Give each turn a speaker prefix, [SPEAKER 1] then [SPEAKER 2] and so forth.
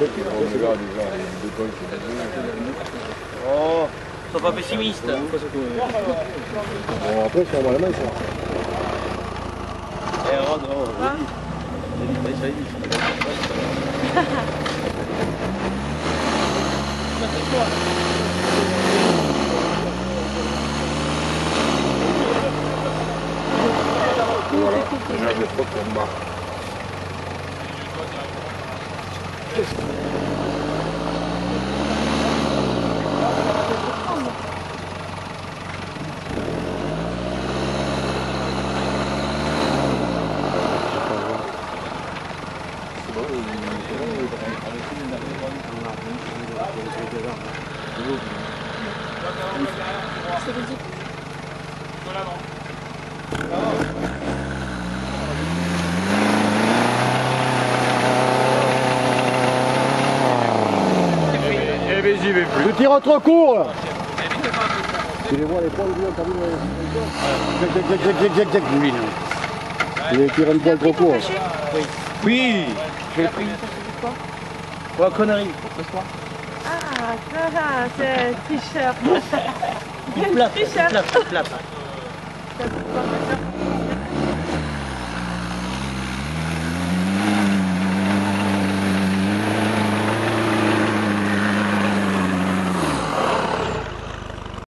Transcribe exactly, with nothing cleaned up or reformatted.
[SPEAKER 1] Oh, sois pas pessimiste.
[SPEAKER 2] Bon, après, c'est en la main, ça.
[SPEAKER 1] Eh, Rod, oh, oui. Ça y est,
[SPEAKER 2] Voilà, déjà je crois qu'on marque.
[SPEAKER 3] C'est ridicule.
[SPEAKER 4] Eh ben j'y vais plus.
[SPEAKER 2] Le tir trop court là. Tu les vois les poils du t'as vu le... Jack, Jack, Jack, Jack, Jack, Jack, lui là. Il les tire un poil trop court.
[SPEAKER 1] oui. Oui, je l'ai pris. Quoi, connerie, pour ce soir.
[SPEAKER 3] Ah, ça, c'est tricheur.
[SPEAKER 1] Il plate, il
[SPEAKER 3] Tricheur.
[SPEAKER 1] plate, il plate.
[SPEAKER 3] Ça, c'est pas mal.